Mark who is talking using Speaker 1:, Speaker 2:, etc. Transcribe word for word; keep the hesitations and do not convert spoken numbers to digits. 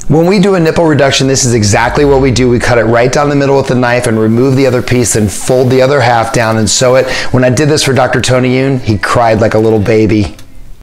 Speaker 1: When we do a nipple reduction, this is exactly what we do. We cut it right down the middle with the knife and remove the other piece and fold the other half down and sew it. When I did this for Doctor Tony Yoon, he cried like a little baby.